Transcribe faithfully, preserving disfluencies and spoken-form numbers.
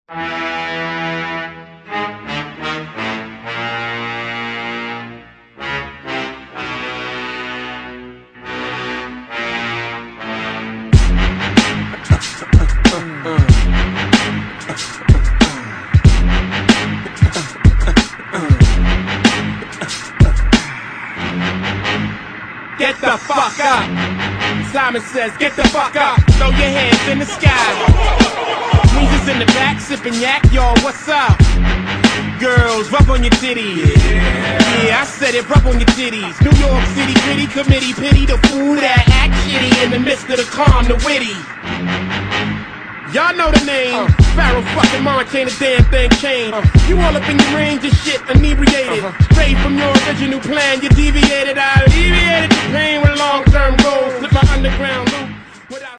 Get the fuck up. Simon says, get the fuck up. Throw your hands in the sky. Weezer's in the back, sipping yak, y'all, what's up? Girls, rub on your titties. Yeah. yeah, I said it, rub on your titties. New York City pity committee, pity the fool that act shitty in the midst of the calm, the witty. Y'all know the name. Uh. Pharaoh fucking March, ain't a damn thing changed. Uh. You all up in your range of shit, inebriated. Uh-huh. Straight from your original plan, you deviated. I alleviated the pain with long-term goals. Slip my underground loop.